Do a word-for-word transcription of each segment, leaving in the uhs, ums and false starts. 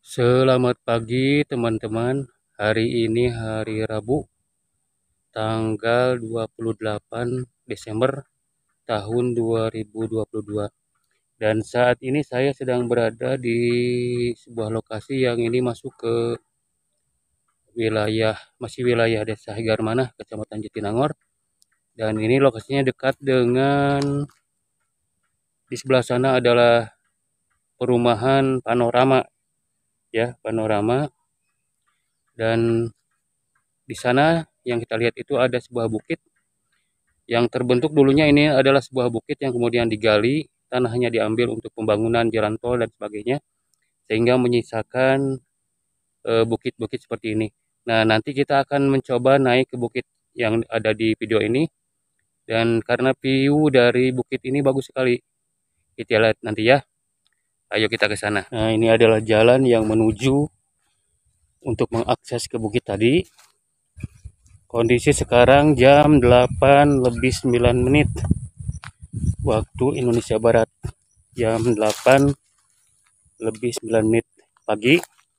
Selamat pagi teman-teman. Hari ini hari Rabu, tanggal dua puluh delapan Desember tahun dua ribu dua puluh dua. Dan saat ini saya sedang berada di sebuah lokasi yang ini masuk ke wilayah, masih wilayah Desa Higarmanah, Kecamatan Jatinangor. Dan ini lokasinya dekat dengan, di sebelah sana adalah perumahan Panorama, ya, Panorama. Dan di sana yang kita lihat itu ada sebuah bukit yang terbentuk. Dulunya ini adalah sebuah bukit yang kemudian digali, tanahnya diambil untuk pembangunan jalan tol dan sebagainya, sehingga menyisakan eh, bukit-bukit seperti ini. Nah, nanti kita akan mencoba naik ke bukit yang ada di video ini, dan karena view dari bukit ini bagus sekali, kita lihat nanti ya. Ayo kita ke sana. Nah, ini adalah jalan yang menuju untuk mengakses ke bukit tadi. Kondisi sekarang jam delapan lebih sembilan menit waktu Indonesia Barat. Jam delapan lebih sembilan menit pagi.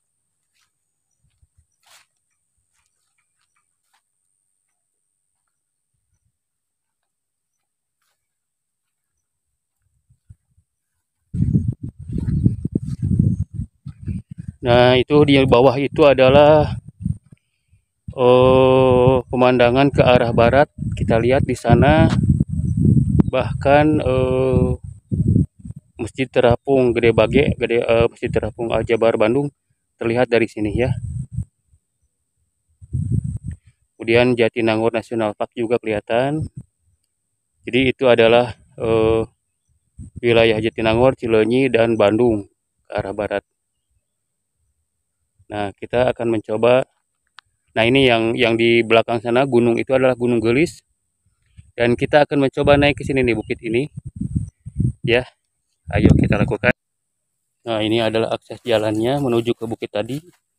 Nah, itu di bawah itu adalah oh, pemandangan ke arah barat. Kita lihat di sana bahkan eh, Masjid Terapung Gede Bage, Gede eh, Masjid Terapung Al Jabar Bandung terlihat dari sini ya. Kemudian Jatinangor National Park juga kelihatan. Jadi itu adalah eh, wilayah Jatinangor, Cileunyi, dan Bandung ke arah barat. Nah, kita akan mencoba. Nah, ini yang yang di belakang sana gunung itu adalah Gunung Gelis, dan kita akan mencoba naik ke sini nih, bukit ini. Ya, ayo kita lakukan. Nah, ini adalah akses jalannya menuju ke bukit tadi.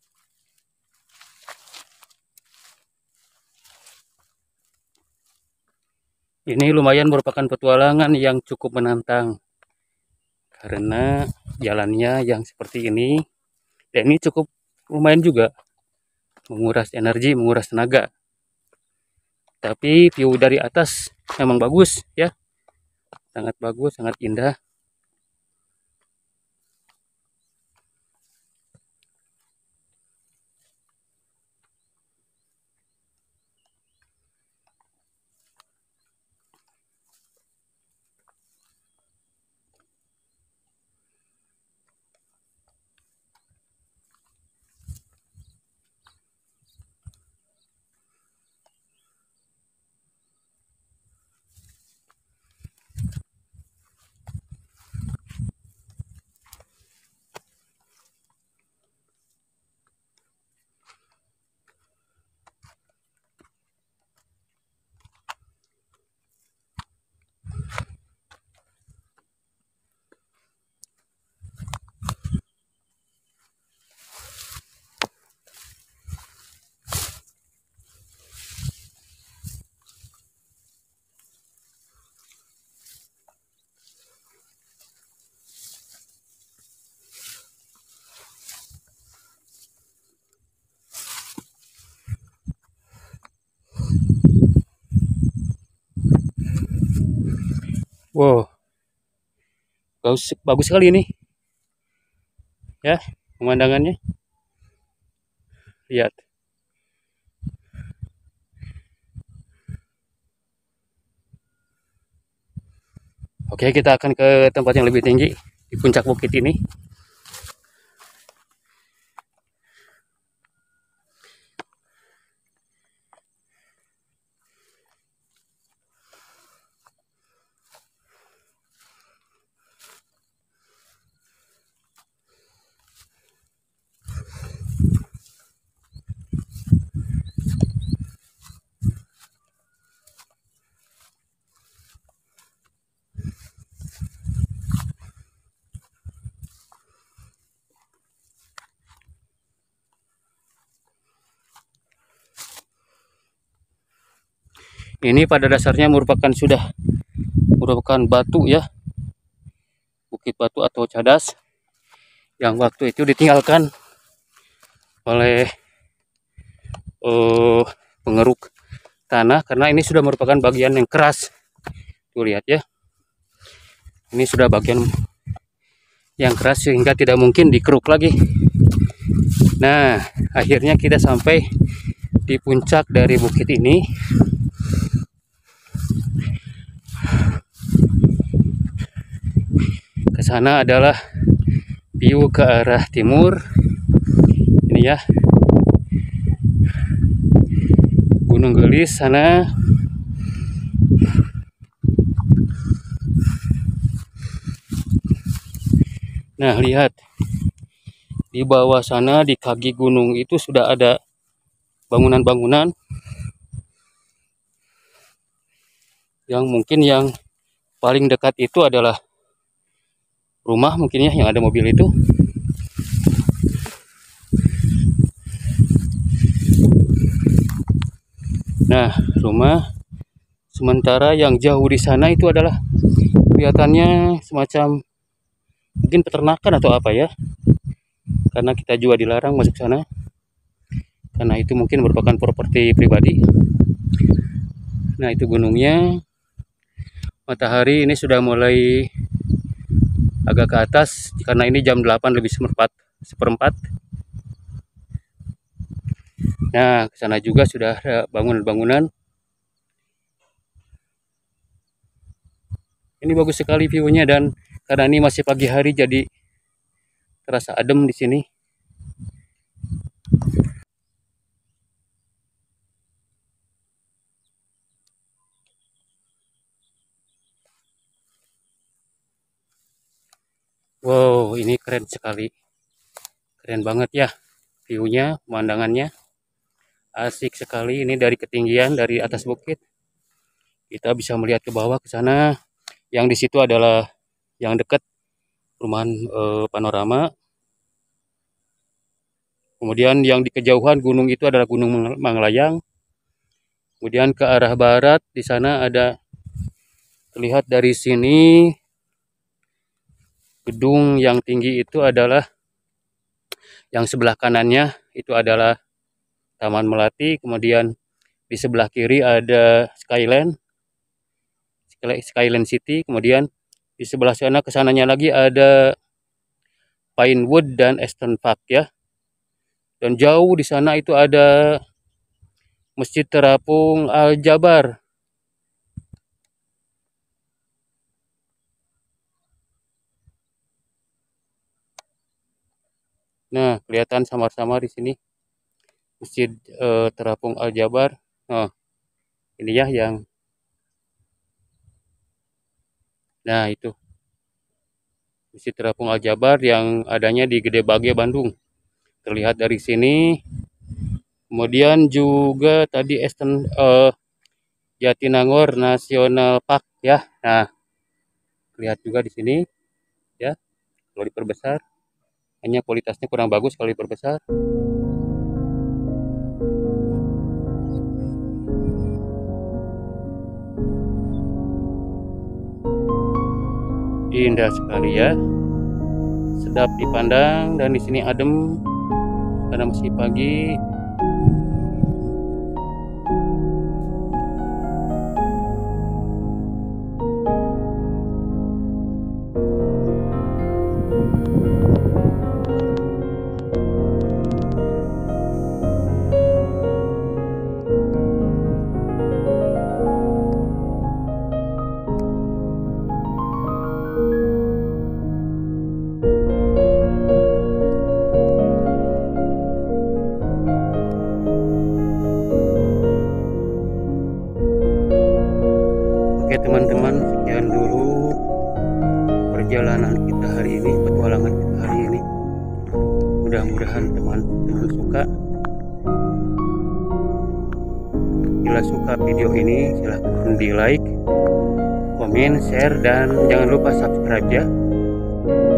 Ini lumayan merupakan petualangan yang cukup menantang karena jalannya yang seperti ini, dan ini cukup lumayan juga menguras energi, menguras tenaga. Tapi view dari atas memang bagus ya, sangat bagus, sangat indah. Wow, bagus, bagus sekali ini ya pemandangannya. Lihat. Oke, kita akan ke tempat yang lebih tinggi di puncak bukit ini. Ini pada dasarnya merupakan sudah merupakan batu ya, bukit batu atau cadas yang waktu itu ditinggalkan oleh uh, pengeruk tanah, karena ini sudah merupakan bagian yang keras. Tuh lihat ya, ini sudah bagian yang keras sehingga tidak mungkin dikeruk lagi. Nah, akhirnya kita sampai di puncak dari bukit ini. Ke sana adalah view ke arah timur. Ini ya, Gunung Gelis sana. Nah, lihat di bawah sana, di kaki gunung itu sudah ada bangunan-bangunan yang mungkin yang paling dekat itu adalah rumah, mungkin ya, yang ada mobil itu. Nah, rumah. Sementara yang jauh di sana itu adalah kelihatannya semacam mungkin peternakan atau apa ya, karena kita juga dilarang masuk sana, karena itu mungkin merupakan properti pribadi. Nah, itu gunungnya. Matahari ini sudah mulai agak ke atas karena ini jam delapan lebih seperempat seperempat. Nah, ke sana juga sudah ada bangunan-bangunan. Ini bagus sekali view-nya, dan karena ini masih pagi hari jadi terasa adem di sini. Wow, ini keren sekali. Keren banget ya view-nya, pemandangannya. Asik sekali. Ini dari ketinggian, dari atas bukit. Kita bisa melihat ke bawah ke sana. Yang di situ adalah yang dekat perumahan eh, Panorama. Kemudian yang di kejauhan gunung itu adalah Gunung Manglayang. Kemudian ke arah barat di sana ada, terlihat dari sini, gedung yang tinggi itu adalah yang sebelah kanannya itu adalah Taman Melati. Kemudian di sebelah kiri ada Skyland Skyland City. Kemudian di sebelah sana, kesananya lagi ada Pinewood dan Eastern Park ya. Dan jauh di sana itu ada Masjid Terapung Al-Jabar. Nah, kelihatan samar-samar di sini Masjid eh, Terapung Al-Jabar. Oh, ini ya yang, nah itu Masjid Terapung Al-Jabar yang adanya di Gede Bage, Bandung. Terlihat dari sini. Kemudian juga tadi Eastern eh, Jatinangor National Park ya. Nah, lihat juga di sini ya. Kalau diperbesar, hanya kualitasnya kurang bagus kalau diperbesar. Indah sekali ya, sedap dipandang, dan di sini adem karena masih pagi. Oke teman-teman, sekian dulu perjalanan kita hari ini, petualangan kita hari ini. Mudah-mudahan teman-teman suka. Bila suka video ini, silahkan di like, komen, share, dan jangan lupa subscribe ya.